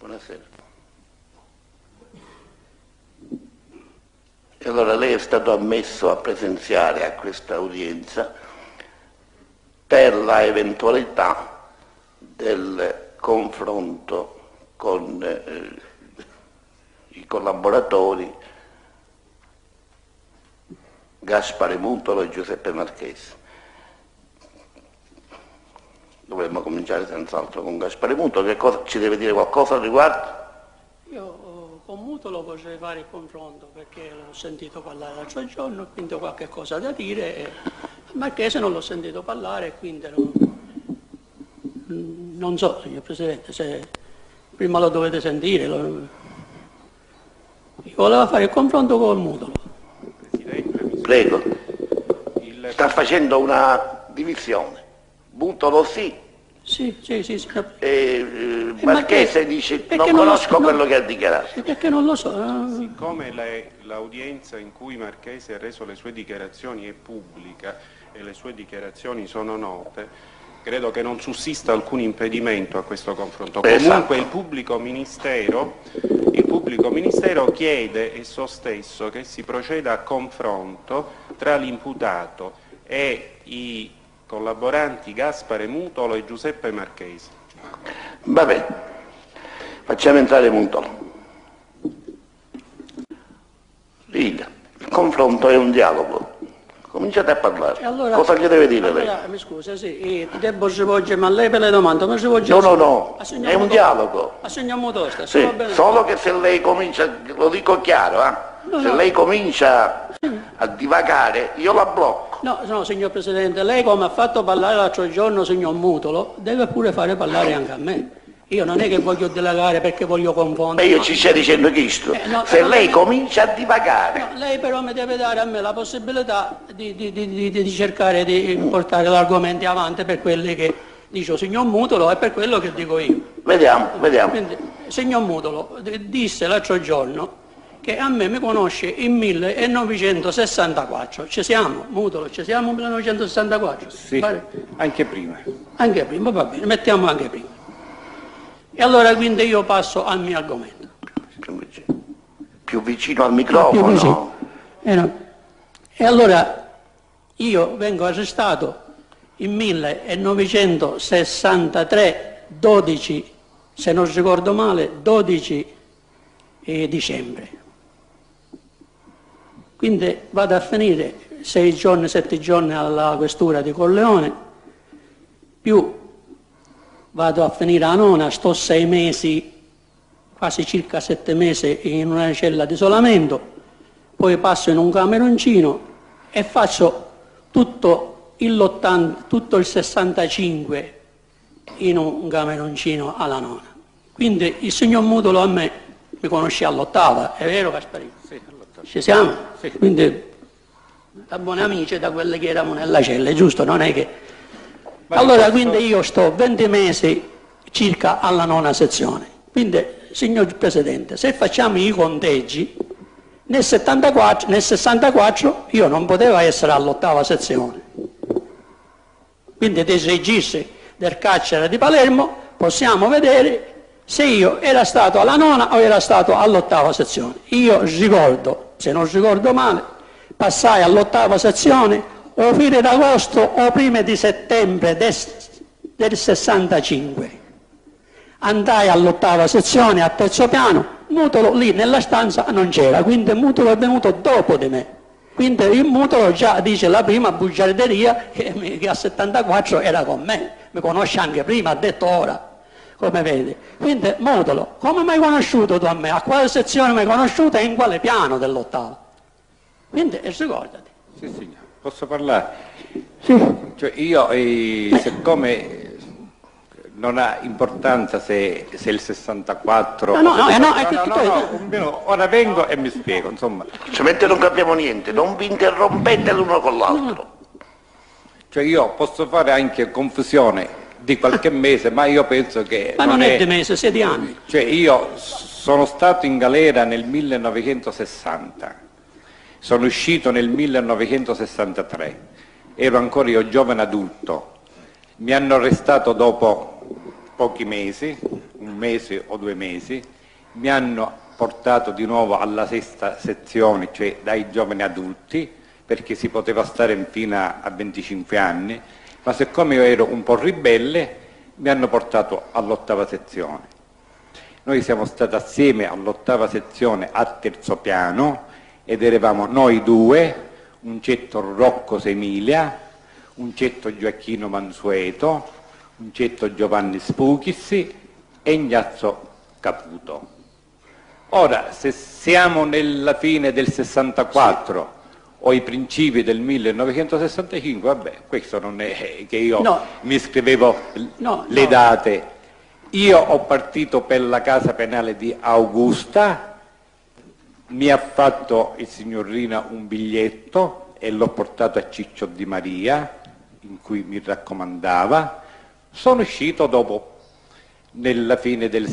Buonasera. E allora lei è stato ammesso a presenziare a questa udienza per la eventualità del confronto con i collaboratori Gaspare Mutolo e Giuseppe Marchesi. Dovremmo cominciare senz'altro con Gaspare Mutolo. Che cosa ci deve dire qualcosa al riguardo? Io con Mutolo potrei fare il confronto perché l'ho sentito parlare l'altro giorno, quindi ho qualche cosa da dire. E Marchese non l'ho sentito parlare, quindi non so, signor Presidente, se prima lo dovete sentire. Io volevo fare il confronto con Mutolo. Prego. Sta facendo una divisione. Mutolo sì. Sì, signor... Marchese dice non conosco quello che ha dichiarato. Perché non lo so. Siccome l'udienza in cui Marchese ha reso le sue dichiarazioni è pubblica e le sue dichiarazioni sono note, credo che non sussista alcun impedimento a questo confronto. Esatto. Comunque il pubblico ministero chiede esso stesso che si proceda a confronto tra l'imputato e i collaboranti Gaspare Mutolo e Giuseppe Marchesi. Va bene, facciamo entrare Mutolo. Dica, il confronto è un dialogo. Cominciate a parlare. Allora, cosa gli deve dire lei? Mi scusa, sì, devo rivolgermi a lei per le domande, ma No, è un dialogo. A signor Mutolo stesso, Sì, va bene. solo che se lei comincia, lo dico chiaro, se lei comincia a divagare, io la blocco. No, signor Presidente, lei come ha fatto parlare l'altro giorno signor Mutolo, deve pure fare parlare anche a me. Io non è che voglio dilagare perché voglio confondere. Io ci stai dicendo questo. Se lei comincia a divagare. No, lei però mi deve dare a me la possibilità di cercare di portare l'argomento avanti per quelli che dice signor Mutolo e per quello che dico io. Vediamo. Quindi, signor Mutolo disse l'altro giorno che a me mi conosce in 1964. Ci siamo, Mutolo, ci siamo in 1964? Sì, Pare? anche prima. Anche prima, va bene, mettiamo anche prima. E allora quindi io passo al mio argomento. Più vicino al microfono. Più vicino. E allora io vengo arrestato in 1963, 12, se non ricordo male, 12 dicembre. Quindi vado a finire 6 giorni, 7 giorni alla questura di Corleone, più vado a finire a Nona, sto 6 mesi, quasi circa 7 mesi in una cella di isolamento, poi passo in un cameroncino e faccio tutto il 65 in un cameroncino alla Nona. Quindi il signor Mutolo a me mi conosce all'8ª, è vero Gasparino? Sì, all'8ª. Ci siamo? Sì. Quindi da buoni amici, da quelli che eravamo nella cella, giusto? Non è che... Allora quindi io sto 20 mesi circa alla 9ª sezione. Quindi, signor Presidente, se facciamo i conteggi, nel 64 io non potevo essere all'8ª sezione. Quindi dei registri del carcere di Palermo possiamo vedere se io era stato alla 9ª o era stato all'8ª sezione. Io ricordo, se non ricordo male, passai all'8ª sezione o fine d'agosto o prima di settembre del 65. Andai all'8ª sezione a terzo piano, Mutolo lì nella stanza non c'era, quindi Mutolo è venuto dopo di me. Quindi il Mutolo già dice la prima bugiarderia che a 74 era con me, mi conosce anche prima, ha detto ora, come vede. Quindi Mutolo, come mi hai conosciuto tu a me? A quale sezione mi hai conosciuto e in quale piano dell'8ª? Quindi ricordati. Sì, signor. Posso parlare? Sì. Cioè io, siccome non ha importanza se il 64... ora vengo e mi spiego, insomma. Semplicemente non capiamo niente, non vi interrompete l'uno con l'altro. Cioè io posso fare anche confusione di qualche mese, ma io penso che... Ma non è di mese, sia di anni. Cioè io sono stato in galera nel 1960. Sono uscito nel 1963, ero ancora io giovane adulto, mi hanno arrestato dopo pochi mesi, un mese o 2 mesi, mi hanno portato di nuovo alla 6ª sezione, cioè dai giovani adulti, perché si poteva stare fino a 25 anni, ma siccome io ero un po' ribelle, mi hanno portato all'8ª sezione. Noi siamo stati assieme all'8ª sezione a terzo piano ed eravamo noi 2, un certo Rocco Semilia, un certo Gioacchino Mansueto, un certo Giovanni Spuchis e Ignazio Caputo. Ora, se siamo nella fine del 64 o i principi del 1965, vabbè, questo non è che io mi scrivevo le date. Io ho partito per la casa penale di Augusta, mi ha fatto il signor Rina un biglietto e l'ho portato a Ciccio Di Maria, in cui mi raccomandava. Sono uscito dopo, nella fine del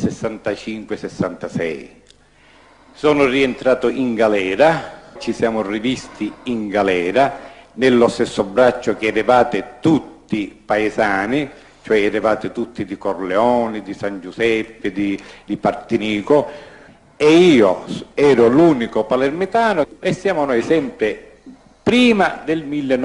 65-66. Sono rientrato in galera, ci siamo rivisti in galera, nello stesso braccio che eravate tutti paesani, cioè eravate tutti di Corleone, di San Giuseppe, di Partinico, e io ero l'unico palermitano e siamo noi sempre prima del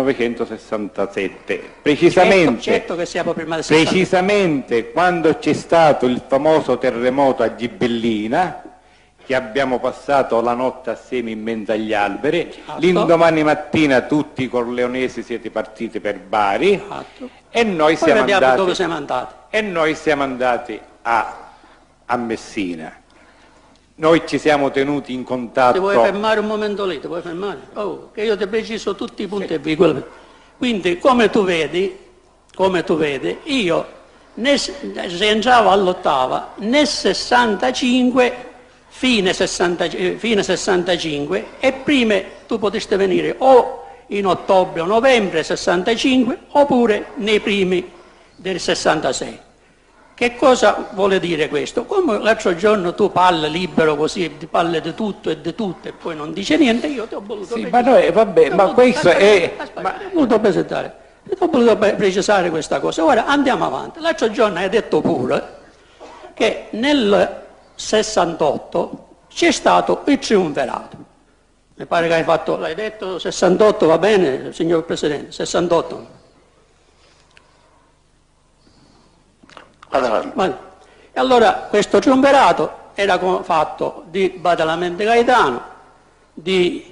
1967, precisamente, certo che siamo prima del 67. Precisamente quando c'è stato il famoso terremoto a Gibellina, che abbiamo passato la notte assieme in mezzo agli alberi, l'indomani mattina tutti i corleonesi siete partiti per Bari e noi siamo andati, dove siamo andati. E noi siamo andati a Messina. Noi ci siamo tenuti in contatto. Ti vuoi fermare un momento lì? Ti vuoi fermare? Oh, che io ti preciso tutti i punti e virgole. Quindi, come tu vedi, io se entravo all'8ª, nel 65, fine 65, e prima tu potresti venire o in ottobre o novembre 65, oppure nei primi del 66. Che cosa vuole dire questo? Come l'altro giorno tu parli libero così, ti parli di tutto e di tutto e poi non dice niente, io ti ho voluto precisare. Questo è... Ti ho voluto precisare questa cosa. Ora andiamo avanti. L'altro giorno hai detto pure che nel 68 c'è stato il triumvirato. Mi pare che l'hai detto 68, va bene, signor Presidente, 68. E allora questo triumvirato era fatto di Badalamenti Gaetano, di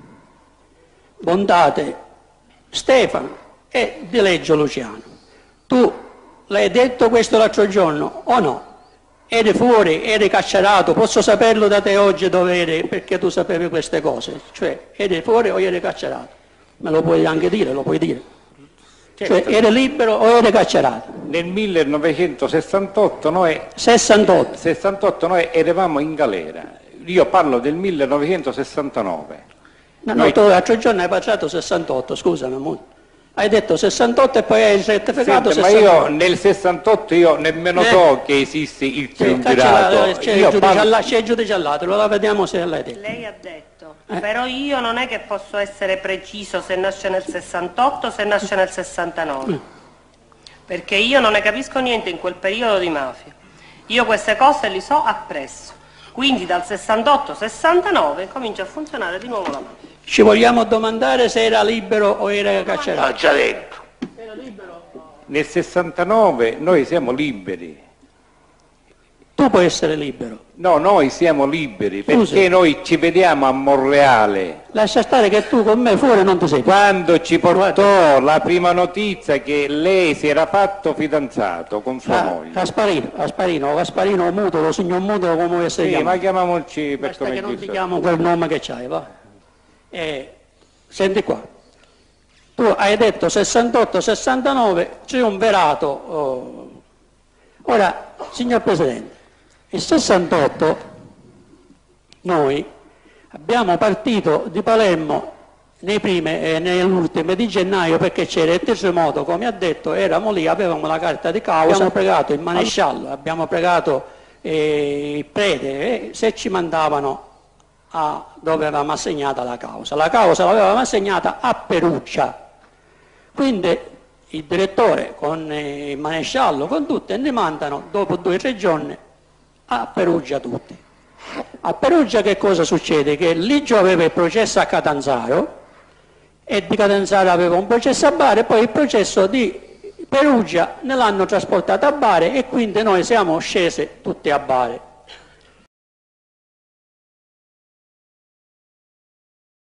Bondate Stefano e di Leggio Luciano. Tu l'hai detto questo l'altro giorno o no? Eri fuori, eri carcerato, posso saperlo da te oggi dove eri perché tu sapevi queste cose? Cioè, eri fuori o eri carcerato? Me lo puoi anche dire, lo puoi dire. Cioè, eri libero o eri carcerato? Nel 1968 noi... 68 noi eravamo in galera. Io parlo del 1969. No, tu l'altro giorno hai parlato 68, scusami amore. Hai detto 68 e poi hai certificato 68. Ma io nel 68 io nemmeno so che esiste il triumvirato. C'è il giudice all'altro, lo vediamo se l'hai detto. Lei ha detto, però io non è che posso essere preciso se nasce nel 68 o se nasce nel 69. Perché io non ne capisco niente in quel periodo di mafia. Io queste cose li so appresso. Quindi dal 68-69 comincia a funzionare di nuovo la mafia. Ci vogliamo domandare se era libero o era carcerato? L'ha già detto. Era libero? Nel 69 noi siamo liberi. Tu puoi essere libero. No, noi siamo liberi Scusi. perché noi ci vediamo a Monreale. Lascia stare che tu con me fuori non ti sei. Quando ci portò la prima notizia che lei si era fatto fidanzato con sua moglie. Gasparino Muto, lo signor Muto, come vuoi essere Sì, chiamato? ma chiamiamoci per Basta come che non ti giusto. chiamo quel nome che c'hai, va? Senti qua. Tu hai detto 68-69, triumvirato. Ora, signor Presidente, il 68 noi abbiamo partito di Palermo nei primi e nelle ultime di gennaio perché c'era il terremoto, come ha detto, eravamo lì, avevamo la carta di causa, abbiamo pregato il maresciallo, abbiamo pregato il prete se ci mandavano dove avevamo assegnata la causa. La causa l'avevamo assegnata a Perugia, quindi il direttore con il maresciallo, con tutte, ne mandano dopo 2 o 3 giorni a Perugia tutti. A Perugia che cosa succede? Che Ligio aveva il processo a Catanzaro e di Catanzaro aveva un processo a Bari, e poi il processo di Perugia ne l'hanno trasportato a Bari e quindi noi siamo scesi tutti a Bari.